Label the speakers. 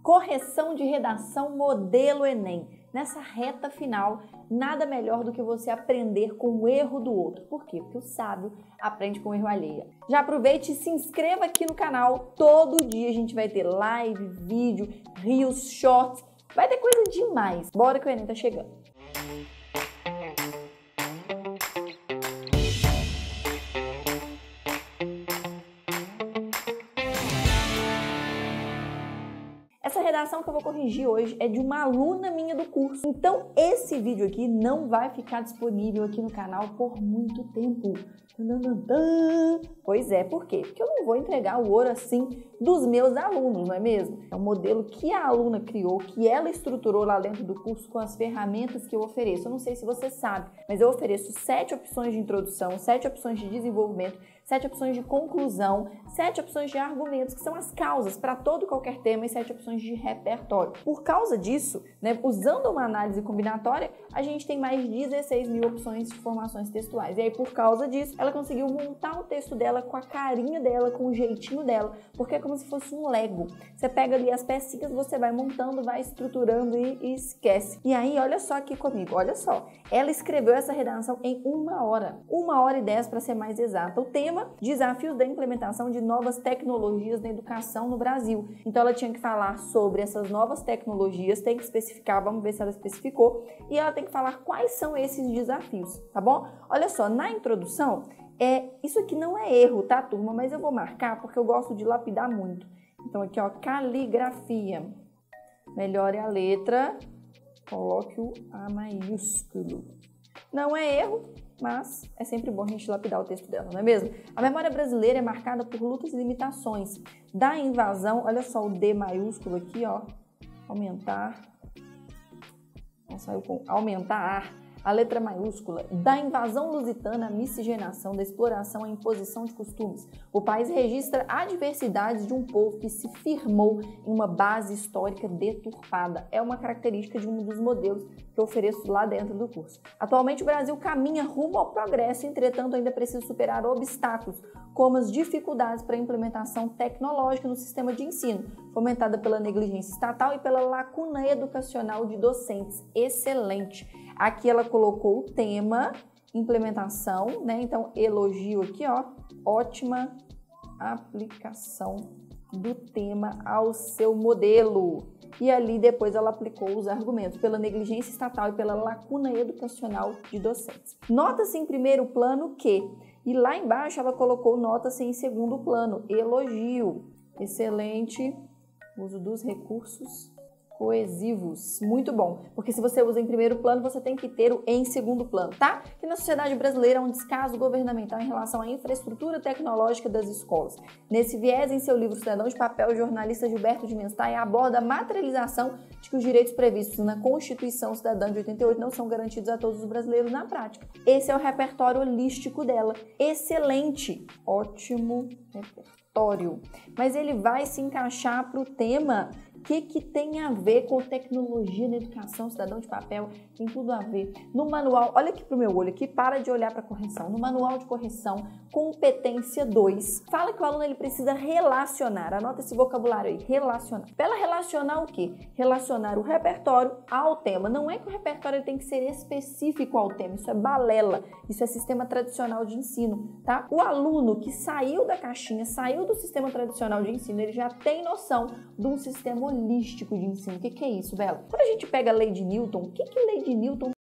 Speaker 1: Correção de redação modelo Enem. Nessa reta final, nada melhor do que você aprender com o erro do outro. Por quê? Porque o sábio aprende com o erro alheio. Já aproveite e se inscreva aqui no canal. Todo dia a gente vai ter live, vídeo, reels, shorts. Vai ter coisa demais. Bora que o Enem tá chegando. Essa redação que eu vou corrigir hoje é de uma aluna minha do curso. Então, esse vídeo aqui não vai ficar disponível aqui no canal por muito tempo. Pois é, por quê? Porque eu não vou entregar o ouro assim dos meus alunos, não é mesmo? É um modelo que a aluna criou, que ela estruturou lá dentro do curso com as ferramentas que eu ofereço. Eu não sei se você sabe, mas eu ofereço 7 opções de introdução, 7 opções de desenvolvimento, 7 opções de conclusão, 7 opções de argumentos, que são as causas para todo e qualquer tema, e 7 opções de repertório. Por causa disso, né, usando uma análise combinatória, a gente tem mais de 16 mil opções de formações textuais. E aí, por causa disso, ela conseguiu montar o texto dela com a carinha dela, com o jeitinho dela, porque é como se fosse um Lego. Você pega ali as pecinhas, você vai montando, vai estruturando e esquece. E aí, olha só aqui comigo, olha só. Ela escreveu essa redação em 1 hora. 1 hora e 10 para ser mais exata. O tema: desafios da implementação de novas tecnologias na educação no Brasil. Então ela tinha que falar sobre essas novas tecnologias, tem que especificar, vamos ver se ela especificou, e ela tem que falar quais são esses desafios, tá bom? Olha só, na introdução, isso aqui não é erro, tá, turma? Mas eu vou marcar porque eu gosto de lapidar muito. Então aqui, ó, caligrafia. Melhore a letra, coloque o A maiúsculo. Não é erro, mas é sempre bom a gente lapidar o texto dela, não é mesmo? A memória brasileira é marcada por lutas e limitações. Da invasão, olha só o D maiúsculo aqui, ó, aumentar, saiu com aumentar, a letra maiúscula, da invasão lusitana à miscigenação, da exploração à imposição de costumes. O país registra adversidades de um povo que se firmou em uma base histórica deturpada. É uma característica de um dos modelos que eu ofereço lá dentro do curso. Atualmente o Brasil caminha rumo ao progresso, entretanto ainda precisa superar obstáculos, como as dificuldades para a implementação tecnológica no sistema de ensino, fomentada pela negligência estatal e pela lacuna educacional de docentes. Excelente! Aqui ela colocou o tema, implementação, né? Então, elogio aqui, ó, ótima aplicação do tema ao seu modelo. E ali depois ela aplicou os argumentos pela negligência estatal e pela lacuna educacional de docentes. Nota-se em primeiro plano que, e lá embaixo ela colocou nota-se em segundo plano, elogio. Excelente uso dos recursos coesivos, muito bom, porque se você usa em primeiro plano, você tem que ter o em segundo plano, tá? Que na sociedade brasileira há um descaso governamental em relação à infraestrutura tecnológica das escolas. Nesse viés, em seu livro Cidadão de Papel, o jornalista Gilberto de Menstein aborda a materialização de que os direitos previstos na Constituição Cidadã de 88 não são garantidos a todos os brasileiros na prática. Esse é o repertório holístico dela. Excelente, ótimo repertório. Mas ele vai se encaixar para o tema. O que tem a ver com tecnologia na educação, cidadão de papel? Tem tudo a ver. No manual, olha aqui pro meu olho aqui, para de olhar para a correção. No manual de correção, competência 2, fala que o aluno ele precisa relacionar. Anota esse vocabulário aí, relacionar. Para ela relacionar o quê? Relacionar o repertório ao tema. Não é que o repertório ele tem que ser específico ao tema, isso é balela, isso é sistema tradicional de ensino, tá? O aluno que saiu da caixinha, saiu do sistema tradicional de ensino, ele já tem noção de um sistema holístico de ensino. O que é isso, Bela? Quando a gente pega a lei de Newton, o que lei de Newton